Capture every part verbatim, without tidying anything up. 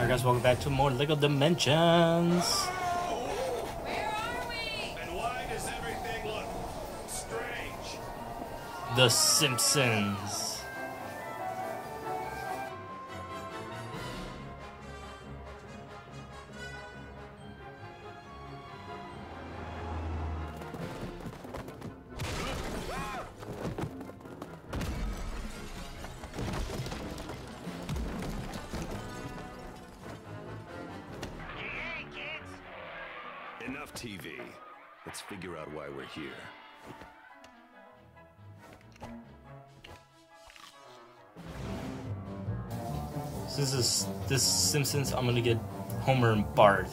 Alright guys, welcome back to more LEGO Dimensions. Where are we? And why does everything look strange? The Simpsons. Enough T V. Let's figure out why we're here. Since this this Simpsons, I'm gonna get Homer and Bart.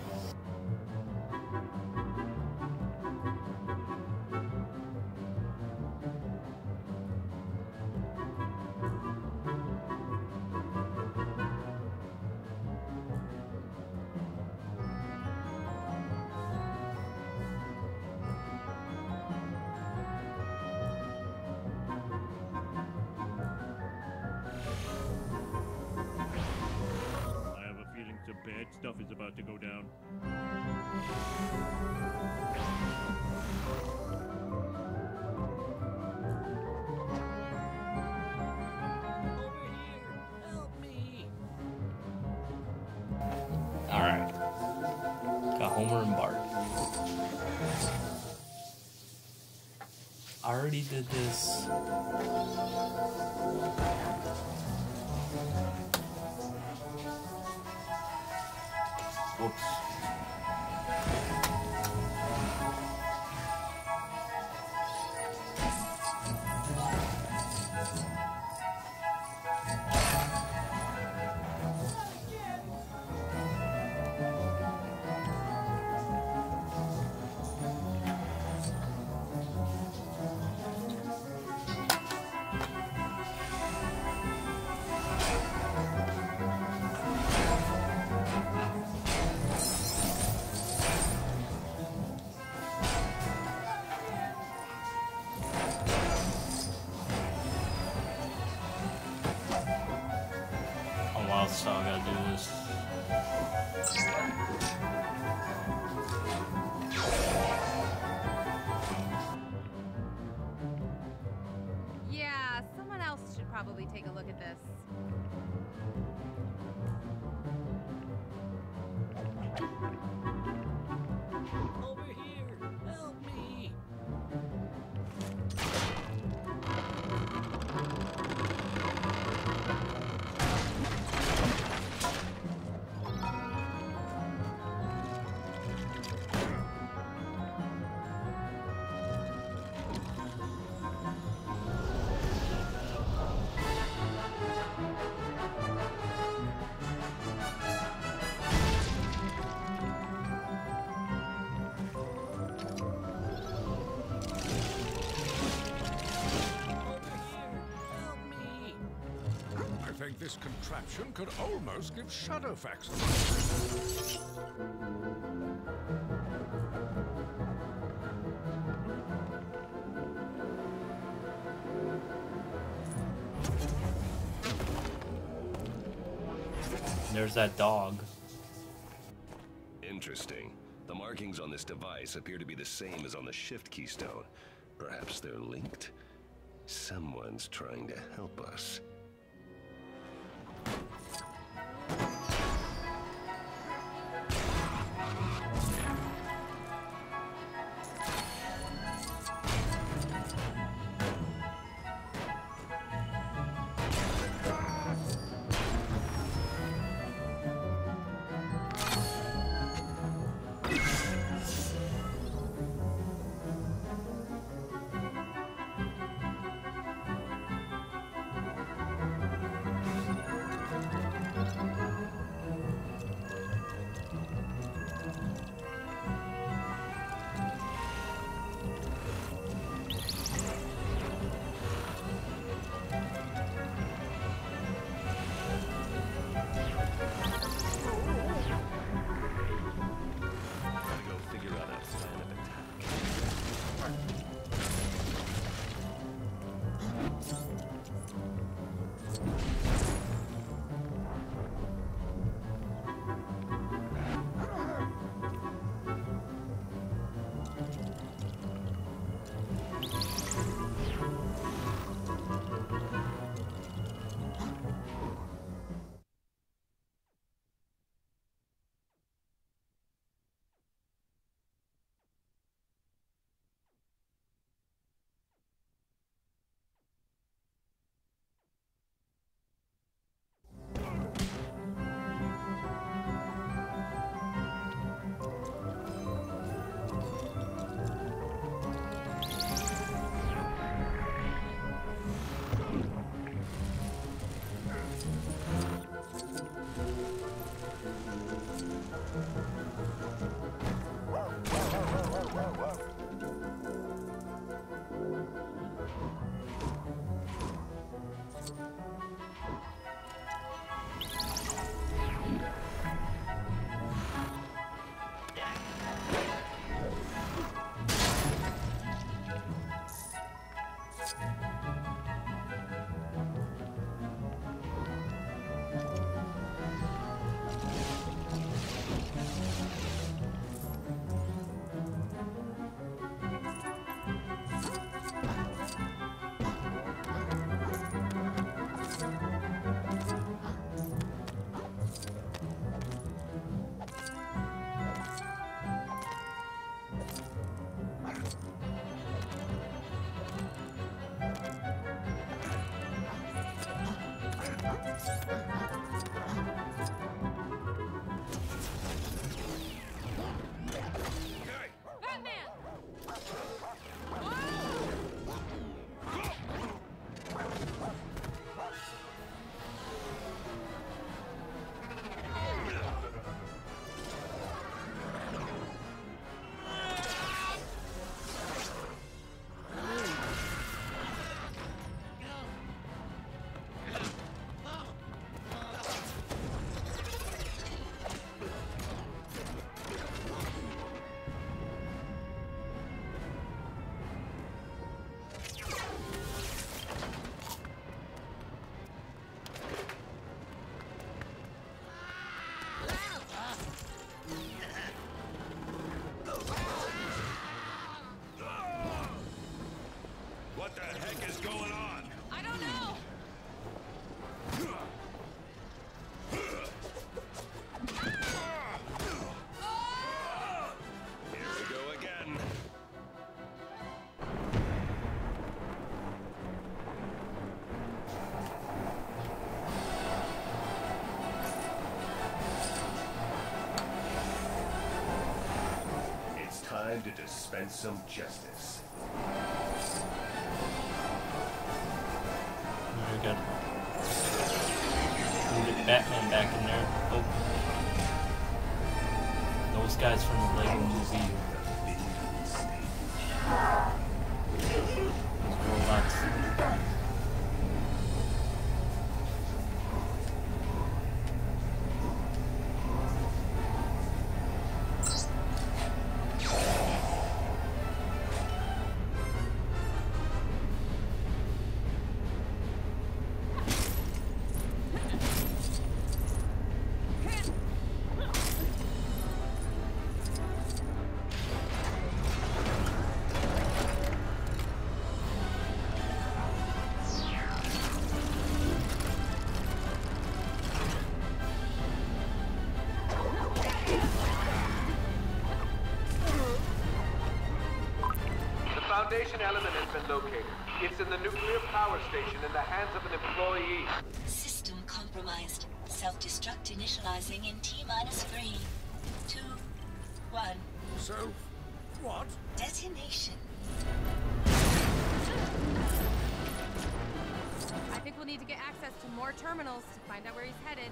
Some bad stuff is about to go down. Over here! Help me! Alright. Got Homer and Bart. I already did this. Whoops. So I gotta do this. Yeah, someone else should probably take a look at this. Over here! Help me! I think this contraption could almost give Shadowfax. There's that dog. Interesting. The markings on this device appear to be the same as on the shift keystone. Perhaps they're linked? Someone's trying to help us. Batman! What the heck is going on? I don't know! Here we go again. It's time to dispense some justice. Very good. We'll get Batman back in there. Oh. Those guys from the Lego movie. Those robots. The foundation element has been located. It's in the nuclear power station in the hands of an employee. System compromised. Self-destruct initializing in T minus three, two, one. So, what? Detonation. I think we'll need to get access to more terminals to find out where he's headed.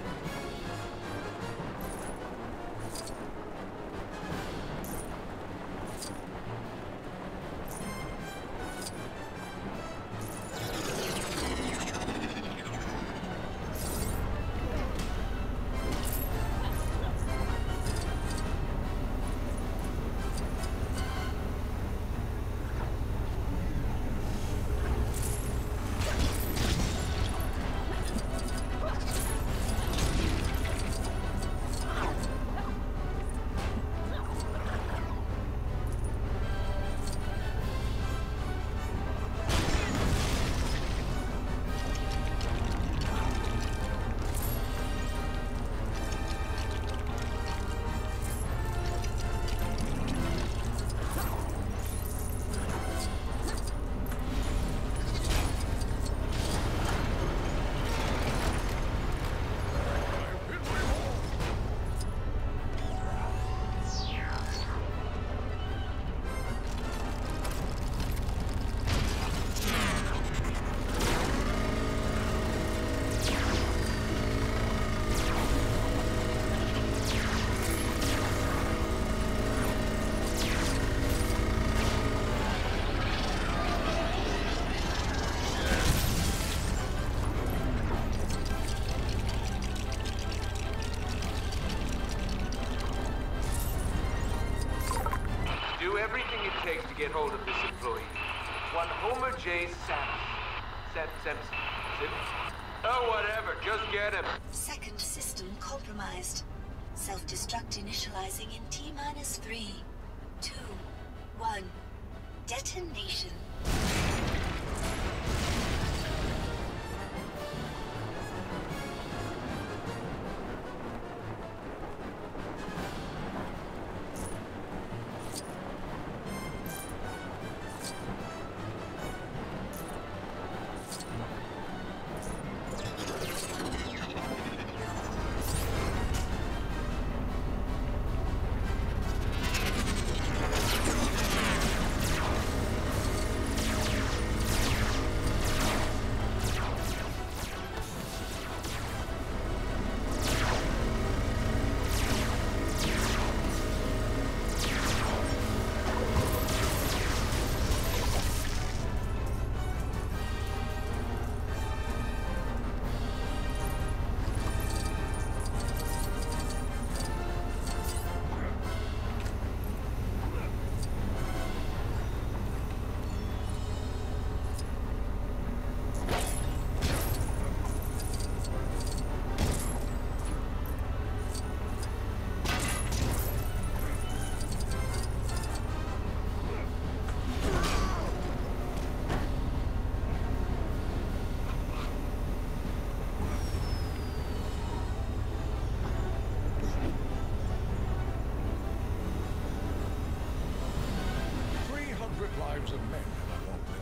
Do everything it takes to get hold of this employee. One Homer J. Sampson. Sam Simpson. Simpson? Oh, whatever. Just get him. Second system compromised. Self-destruct initializing in T minus three, two, one. Detonation.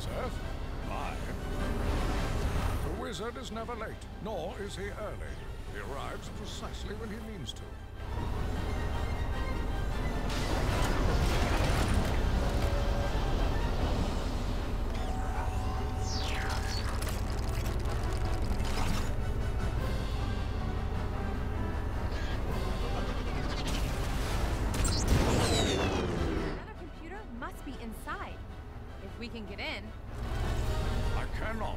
Seth. Mine. The wizard is never late, nor is he early. He arrives precisely when he means to. Another computer must be inside. If we can get in. I cannot.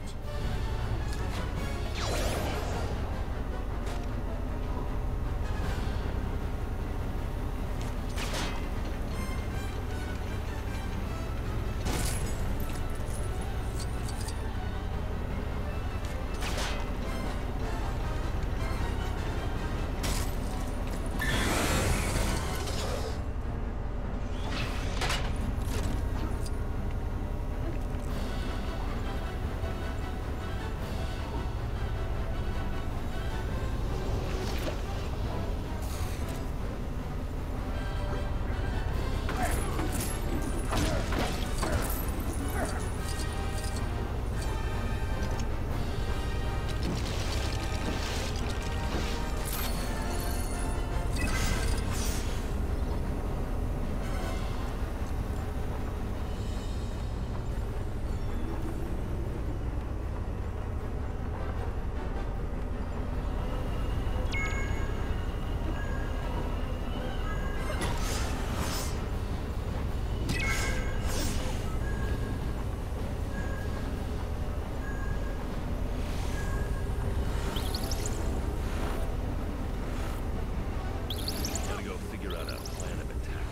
Gotta go figure out a plan of attack.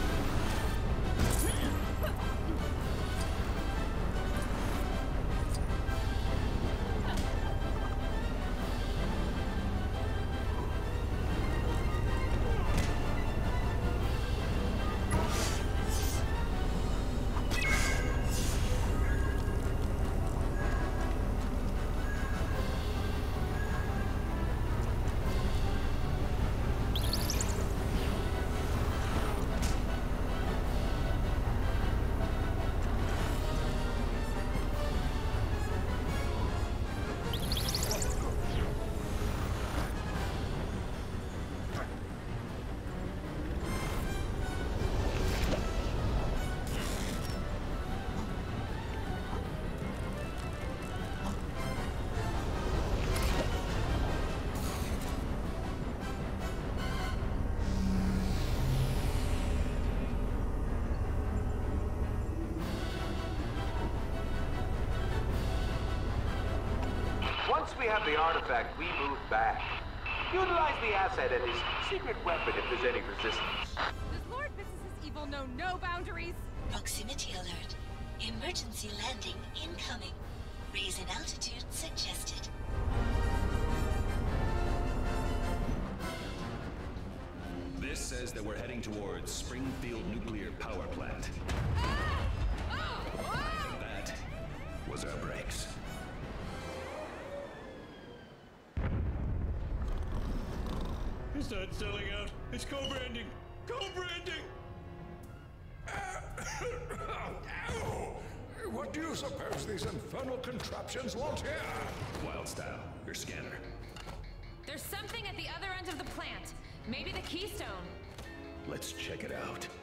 Once we have the artifact, we move back. Utilize the asset and his secret weapon if there's any resistance. Does Lord Physicist Evil know no boundaries? Proximity alert. Emergency landing incoming. Raise in altitude suggested. This says that we're heading towards Springfield Nuclear Power Plant. That was our brakes. It's not selling out. It's co-branding. Co-branding! What do you suppose these infernal contraptions want here? Wild Style, your scanner. There's something at the other end of the plant. Maybe the keystone. Let's check it out.